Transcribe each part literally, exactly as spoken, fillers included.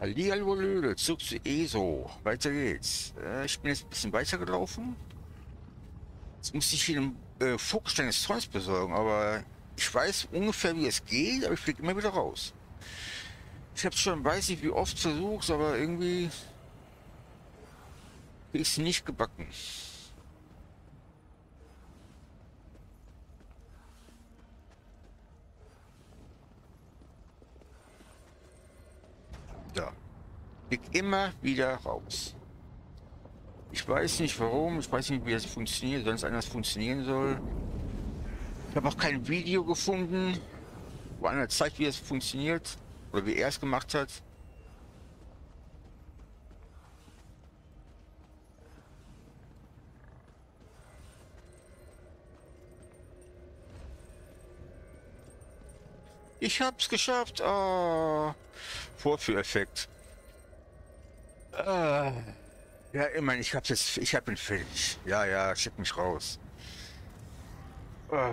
Hallihallo Leute, zurück zu E S O. Weiter geht's. Äh, ich bin jetzt ein bisschen weiter gelaufen. Jetzt muss ich hier einen äh, Fokusstein des Zorns besorgen, aber ich weiß ungefähr, wie es geht, aber ich fliege immer wieder raus. Ich habe schon, weiß nicht wie oft versucht, aber irgendwie ist es nicht gebacken. Ja, flieg immer wieder raus. Ich weiß nicht warum, ich weiß nicht, wie das funktioniert, sonst anders funktionieren soll. Ich habe auch kein Video gefunden, wo einer zeigt, wie es funktioniert oder wie er es gemacht hat. Ich hab's geschafft. Oh, Vorführeffekt. Ah. Ja, ich meine, ich hab's jetzt, ich hab ihn fertig. Ja, ja, schick mich raus. Ah.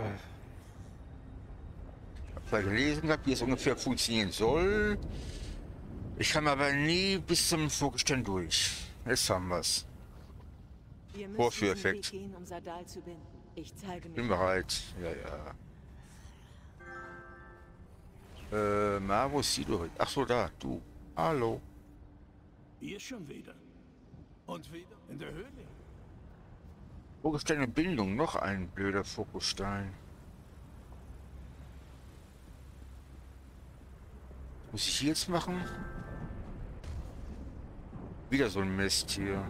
Ich hab zwar gelesen gehabt, wie es ungefähr funktionieren soll. Ich kam aber nie bis zum Vorgestern durch. Jetzt haben wir's. Vorführeffekt. Gehen, um Sadal zu binden. Ich zeige mich. Bin bereit. Ja, ja. Äh, Marvo Sido. Ach so, da, du. Hallo. Ihr schon wieder. Und wieder in der Höhle. Fokusstein und Bindung. Noch ein blöder Fokusstein. Muss ich jetzt machen? Wieder so ein Mist hier.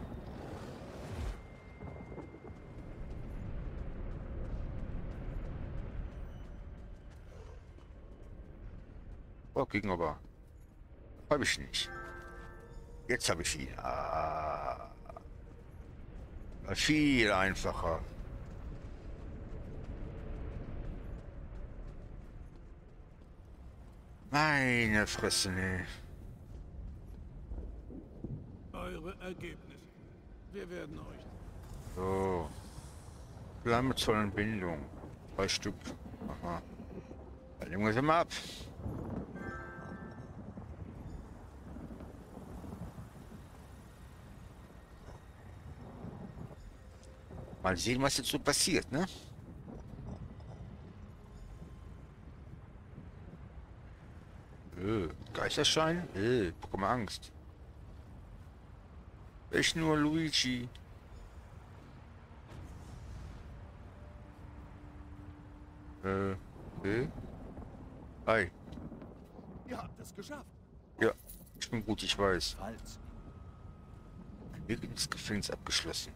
Oh, ging aber. Habe ich nicht. Jetzt habe ich ihn. Ah. Viel einfacher. Meine Fresse, ne. Eure Ergebnisse. Wir werden euch. So. Flammezollen und Bindung. Drei Stück. Aha. Dann nehmen wir sie mal ab. Mal sehen, was jetzt so passiert, ne? Äh, Geisterschein? Äh, bekomme Angst. Ich nur Luigi. Äh, äh. Hi. Ihr habt es geschafft. Ja, ich bin gut, ich weiß. Falls. Weg ins Gefängnis abgeschlossen.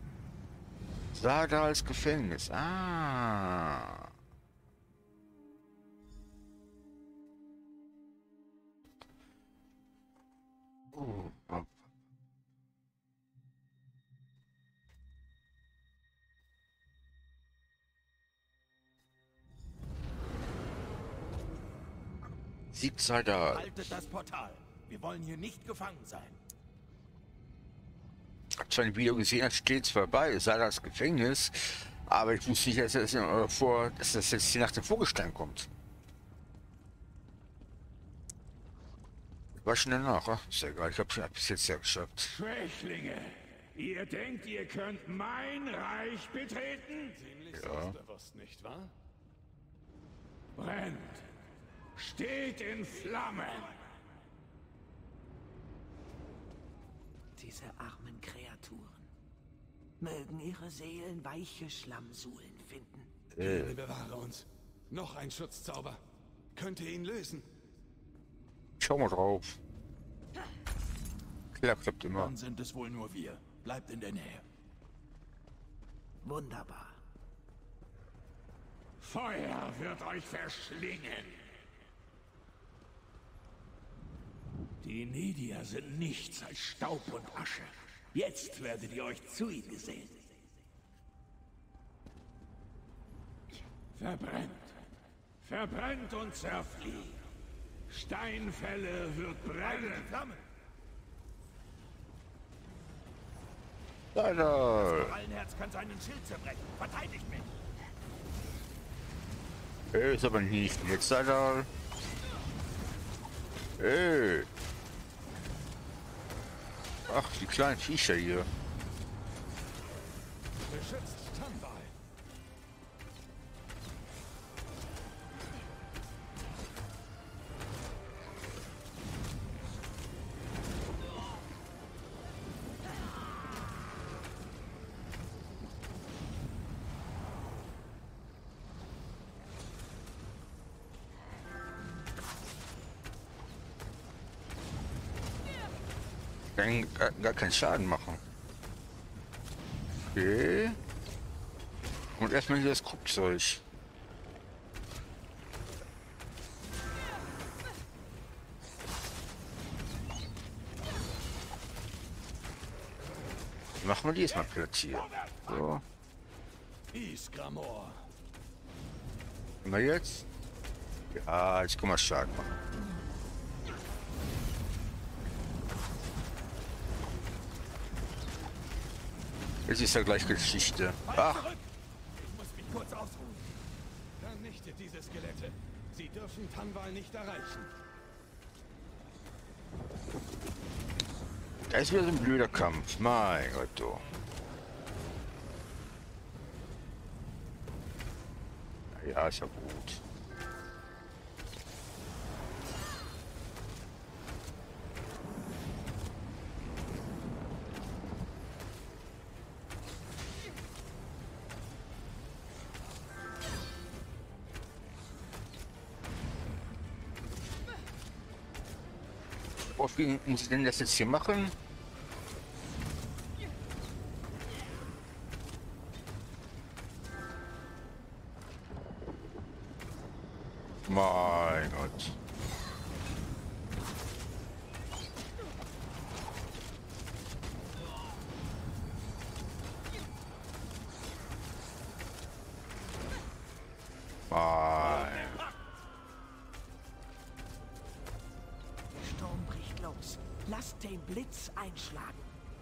Sadals Gefängnis. Ah. Oh. Sieg Sadal. Haltet das Portal. Wir wollen hier nicht gefangen sein. Ich habe zwar ein Video gesehen, das steht zwar bei Sadals Gefängnis, aber ich wusste nicht, dass das, äh, vor, dass das jetzt hier nach dem Vogelstein kommt. War schon danach, ach, ist ja egal, ich habe es jetzt ja geschafft. Schwächlinge, ihr denkt, ihr könnt mein Reich betreten? Ziemlich Ja. selbstbewusst, nicht wahr? Brennt, steht in Flammen. Diese armen Kreaturen. Mögen ihre Seelen weiche Schlammsuhlen finden. Äh. Bewahre uns. Noch ein Schutzzauber. Könnte ihn lösen. Schau mal drauf. Klappt, klappt immer. Dann sind es wohl nur wir. Bleibt in der Nähe. Wunderbar. Feuer wird euch verschlingen. Die Nedier sind nichts als Staub und Asche. Jetzt werdet ihr euch zu ihnen sehen. Verbrennt. Verbrennt und zerflieht. Steinfälle wird brennen. Flammen! Sadal. Korallenherz kann seinen Schild zerbrechen. Verteidigt mich! Äh, ist aber nicht jetzt Sadal. Äh. Ach, die kleinen Viecher hier. Beschützt Tanwal. Kann gar, gar keinen Schaden machen. Okay. Und erstmal hier das Kruppzeug. Machen wir die jetzt mal Platz hier. So. Isgramor. Haben wir jetzt? Ja, jetzt können wir Schaden machen. Jetzt ist ja gleich Geschichte. Ach, Ich muss mich kurz ausruhen. Vernichtet diese Skelette. Sie dürfen Tanwal nicht erreichen. da ist wieder so ein blöder Kampf. Mein Gott, du. Ja, ist ja gut. Wie muss ich denn das jetzt hier machen? Mein Gott. Mein. Sturm bricht los. Lasst den Blitz einschlagen.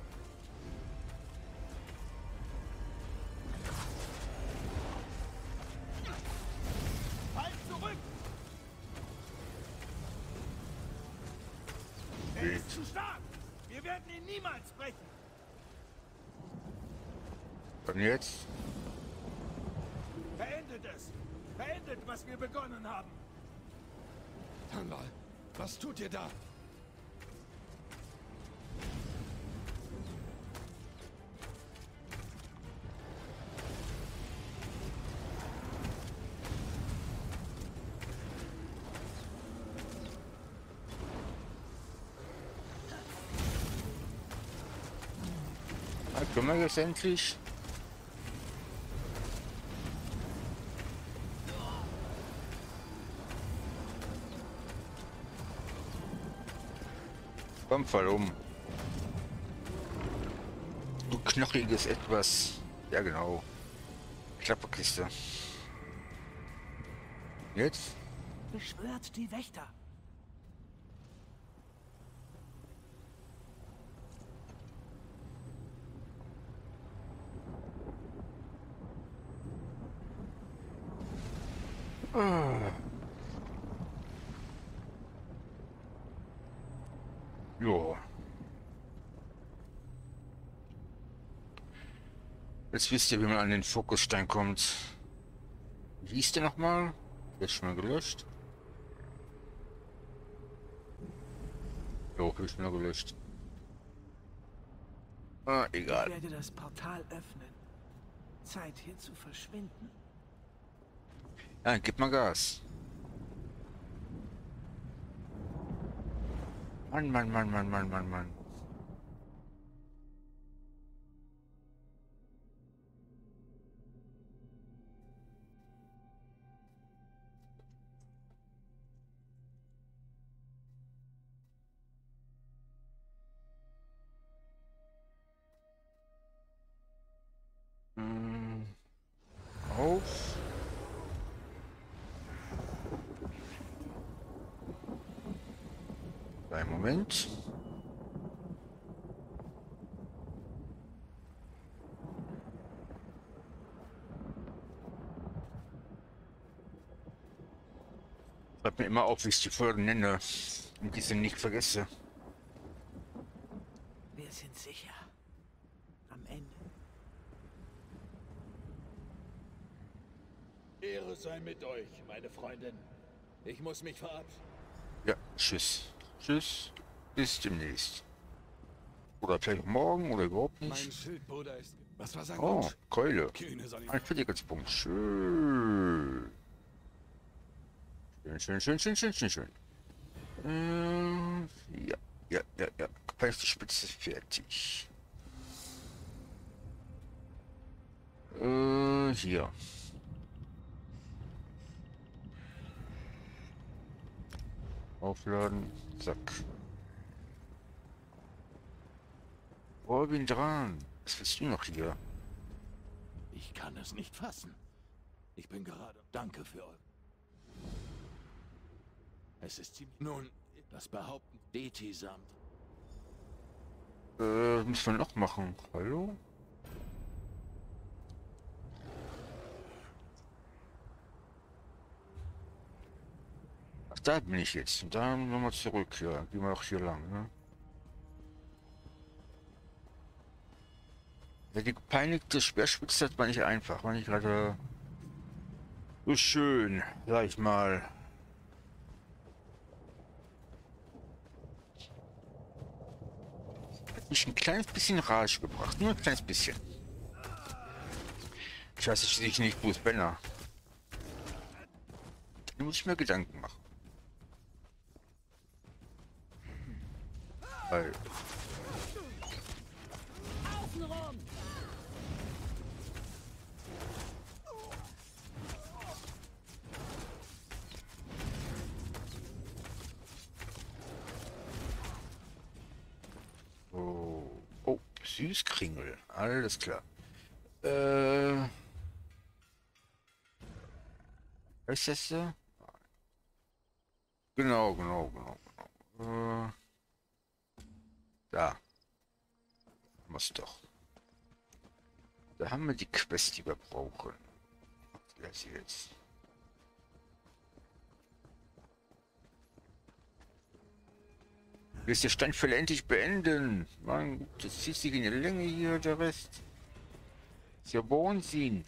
Halt zurück! Er ist zu stark! Wir werden ihn niemals brechen! Und jetzt? Beendet es! Beendet, was wir begonnen haben! Tanwal, was tut ihr da? Ah, können wir jetzt endlich? Komm, fall um. Du knochiges Etwas. Ja, genau. Klapperkiste. Jetzt? Beschwört die Wächter. Ah. Jo. Jetzt wisst ihr, wie man an den Fokusstein kommt. Wie hieß der nochmal? Der ist schon mal gelöscht. Jo, hab ich schon mal gelöscht. Ah, egal. Ich werde das Portal öffnen. Zeit hier zu verschwinden. Ja, gib mal Gas. Mann, Mann, Mann, Mann, Mann, Mann, Mann. Hm. Auf. Einen Moment. Schreibt mir immer auf, wie ich die Folgen nenne, damit ich sie nicht vergesse. Wir Wir sind sicher. Am Ende. Ehre sei mit euch, meine Freundin. Ich muss mich verabschieden. Ja, tschüss. Tschüss. Bis demnächst. Oder vielleicht morgen oder überhaupt Mein nicht. Schildbruder ist... Was war sein Oh, Wunsch? Keule. Kühne soll ihn... Ein Fertigkeitspunkt. Schön. Schön, schön, schön, schön, schön, schön, schön. Ähm, ja, ja, ja, ja. Kapazität fertig. Äh, hier. Aufladen. Zack. Oh, bin dran. Was willst du noch hier? Ich kann es nicht fassen. Ich bin gerade... Danke für euch. Es ist ziemlich... Nun, das behaupten Deti-Samt. Äh, müssen wir noch machen. Hallo? Ach, da bin ich jetzt. Und dann nochmal zurück. Ja, gehen wir auch hier lang, ne? Ja, die gepeinigte Speerspitze hat man nicht einfach. War nicht gerade so schön, sag ich mal. Hat mich ein kleines bisschen Rage gebracht. Nur ein kleines bisschen. Ich weiß schließlich nicht, Bruce Banner. Da muss ich mir Gedanken machen. Weil... Oh, oh, Süßkringel. Alles klar. Äh... Was ist das da? Genau, genau, genau, genau. Äh, da. Haben wir's doch. Da haben wir die Quest, die wir brauchen. Was jetzt? Willst du Standfälle endlich beenden? Mann, das zieht sich in die Länge hier, der Rest. Ist ja Wahnsinn.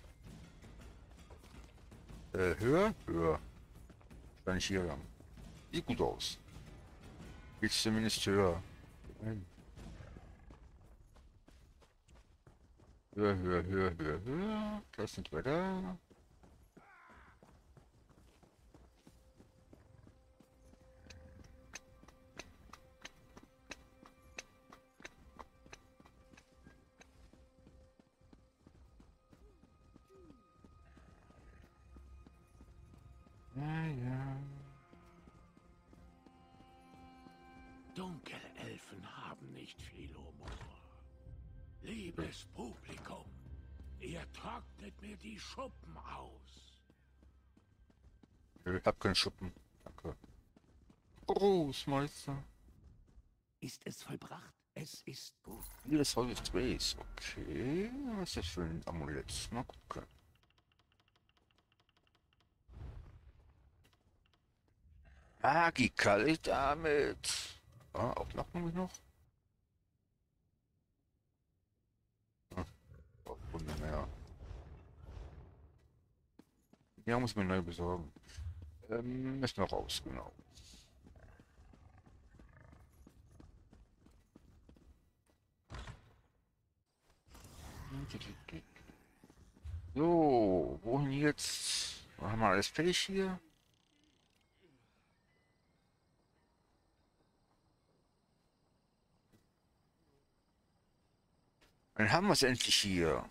Äh, höher? Höher. Kann ich hier lang. Sieht gut aus. Geht zumindest höher. Nein. Höher, höher, höher, höher, höher. Da sind wir da. Ja, ja. Dunkelelfen haben nicht viel Humor. Liebes Publikum, ihr trocknet mir die Schuppen aus. Ich hab keinen Schuppen. Danke. Großmeister. Ist es vollbracht? Es ist gut. Hier ist Holy Trace. Okay. Was ist das für ein Amulett? Mal gucken. Magikal damit. Ah, auch noch noch. Hm. Oh, wunderbar. Ja, muss man neu besorgen. Ähm, ist noch raus, genau. So, wohin jetzt? Haben wir alles fertig hier? Dann haben wir es endlich hier.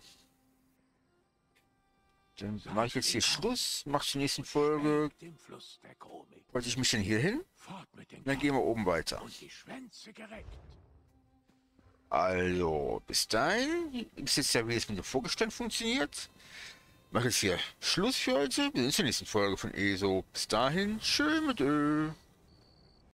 Dann mache ich jetzt hier Schluss, mache die nächsten Folge. Dem Fluss der Komik. Wollte ich mich denn hier hin? Fort mit den Dann gehen wir oben weiter. und die Schwänze gereckt. Also, bis dahin. Ist jetzt ja, wie es mit dem Vorgestand funktioniert. Mache jetzt hier Schluss für heute. Wir sehen uns in der nächsten Folge von E S O. Bis dahin, schön mit Ö.